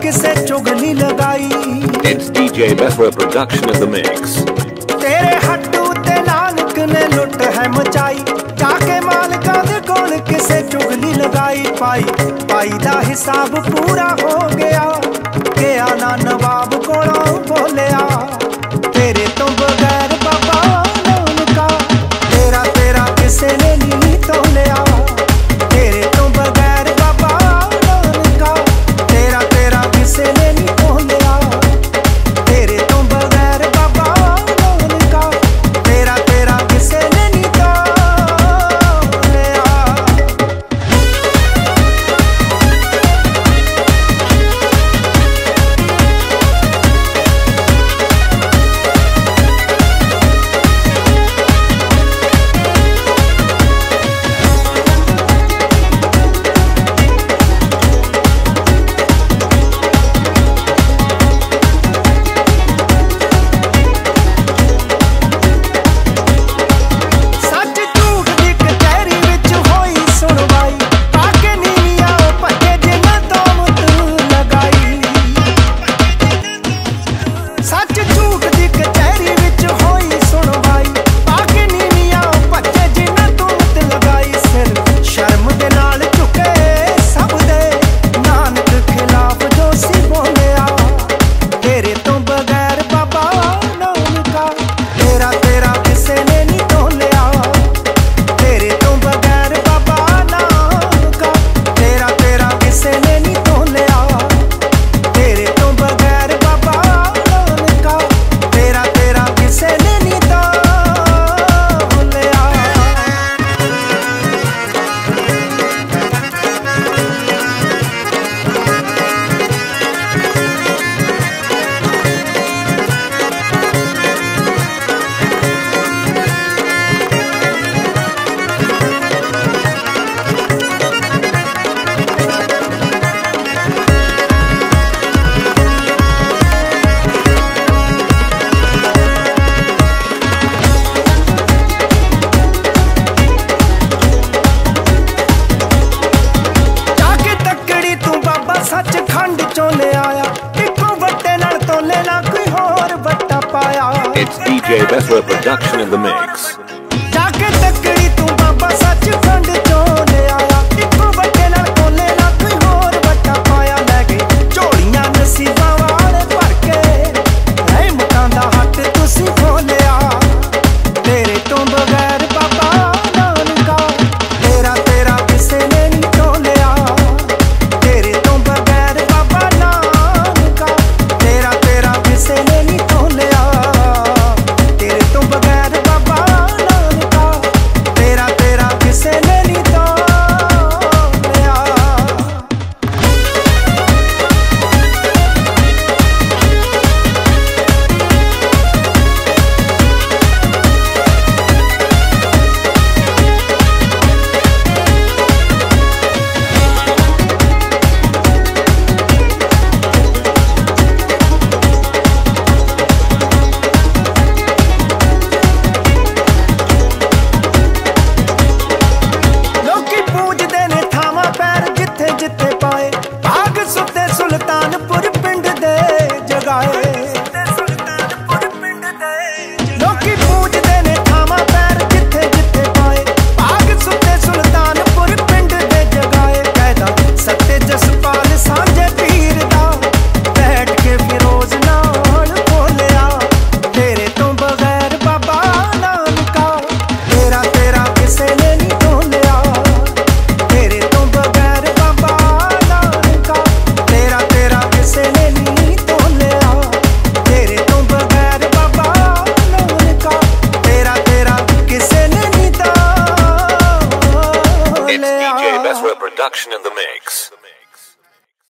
किसे चुगली लगाई। It's DJ Bethra production in the mix. तेरे हट्टू ते नानक ने लुट है मचाई, जाके मालका दे कोल किसे चुगली लगाई। पाई दा हिसाब पूरा हो गया, गया ना नवाब कोलों बोलिया। तेरे तो बगैर बाबा नानका, तेरा किसे ने नहीं तोलिया। तेरे तो बगैर बाबा नानका, तेरा किसे ने नहीं तोलिया। तेरे तो बगैर बाबा नानका, तेरा किसे ने नहीं तोलिया। सचखंड चों ले आया, इको वट्टे नाल तोले ना कोई होर वट्टा पाया। It's DJ Bethra production in the mix.